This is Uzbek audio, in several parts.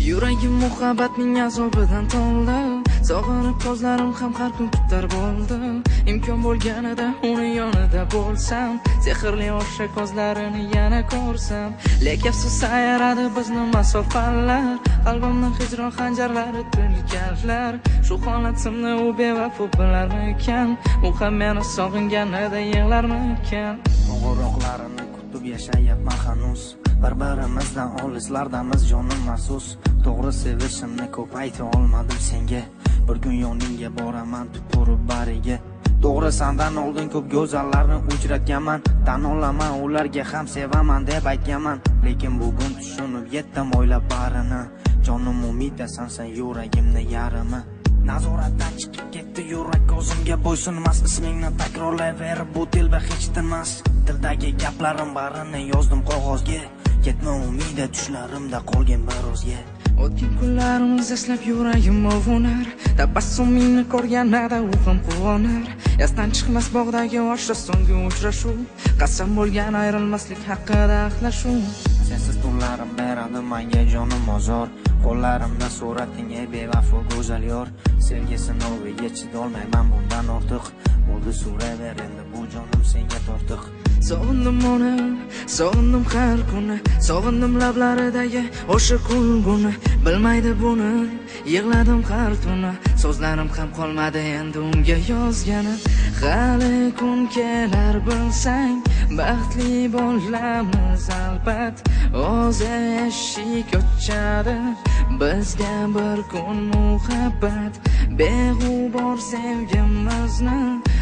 Yuragim muhabbatning azobidan to'ldi. Sog'inib ko'zlarim ham har kun kutar bo'ldi. Imkon bo'lganida uni yonida bo'lsam, sehrli o'sha ko'zlarini yana ko'rsam. Lekin afsus sayradi bizni masofalar, qalbimni hijron xanjarlari tilkarlar. Shu holatimni u bevafo bilarmikan? U ham meni sog'inganida yig'larmikan? Qo'ng'iroqlarini kutib yashayapman hanuz. Bir-birimizdan olislardamiz jonim mahsus. To'g'ri sevishimni ko'p ayta olmadim senga. Bir kun yoningga boraman tupurib bariga. To'g'ri sandan oldin ko'p go'zallarni uchratganman. Tan olaman ularga ham sevaman deb aytganman. Lekin bugun tushunib yetdim o'ylab barini. Jonim umidasan sen yuragimni yarimi. Nazoratdan chiqib ketdi yurak ko'zimga bo'ysunmas. Ismingni takrorlayverib bu telba hech tinmas. Dildagi gaplarim barini yozdim qog'ozga. Ketma umida tushlarimda qolgan birozga. O'tgan kunlarimiz eslab yuragim ovunar. Tabassumingni ko'rganida u ham quvonar. Yasdan chiqmas bog'dagi o'sha so'nggi uchrashuv. Qasam bo'lgan ayrilmaslik haqida ahlashuv. Sensiz tunlarim beradi menga jonim ozor. Qo'llarimda surating ey bevafo go'zal yor. Sevgi sinoviga chidolmayman bundan ortiq. Bo'ldi suraver endi bu jonim senga tortiq. Sog'indim uni, sog'indim har kuni, sog'indim lablaridagi o'sha kulguni. Bilmaydi buni, yig'ladim har tuni, so'zlarim ham qolmadi endi unga yozgani. Hali kun kelar bilsang, baxtli bo'lamiz albat. O'zi eshik ochadi, bizga bir kun muhabbat. Beg'ubor sevgimizni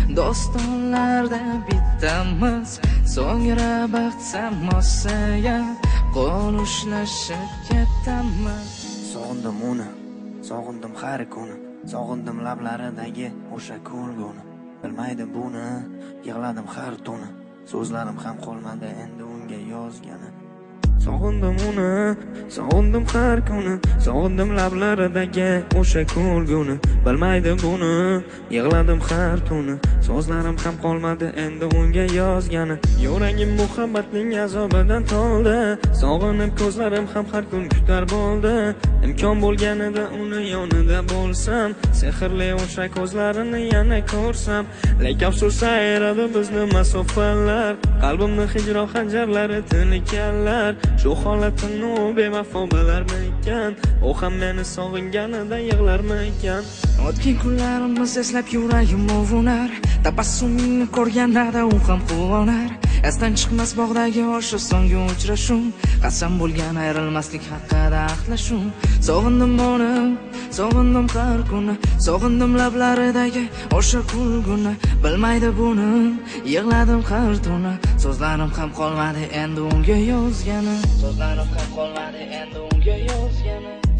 dostonlarda bitamiz. So'ngra baxt samosiga qo'l ushlashib ketamiz. Sog'indim uni, sog'indim har kuni, sog'indim lablaridagi o'sha kulguni. Bilmaydi buni, yig'ladim har tuni, so'zlarim ham qolmadi endi unga yozgani. Sog'indim uni, sog'indim har kuni, sog'indim lablaridagi o'sha kulguni. Bilmaydi buni, yig'ladim har tuni, so'zlarim ham qolmadi endi unga yozgani. Yuragim muhabbatning azobidan to'ldi. Sog'inib ko'zlarim ham har kun kutar bo'ldi. Imkon bo'lganida uni yonida bo'lsam, sehrli o'sha ko'zlarini yana ko'rsam. Lekin afsus sayradi bizni masofalar, qalbimni hijron xanjarlari tilkarlar. Shu holatimni u bevafo bilarmikan? U ham meni sog'inganida yig'larmikan? O'tgan kunlarimiz eslab yuragim ovunar. Tabassumingni ko'rganida u ham quvonar. Esdan chiqmas bog'dagi o'sha so'nggi uchrashuv. Qasam bo'lgan ayrilmaslik haqida ahlashuv. Sog'indim uni, sog'indim har kuni, sog'indim lablaridagi o'sha kulguni. Bilmaydi buni, yig'ladim har tuni, so'zlarim ham qolmadi endi unga yozgani. So'zlarim ham qolmadi endi unga yozgani.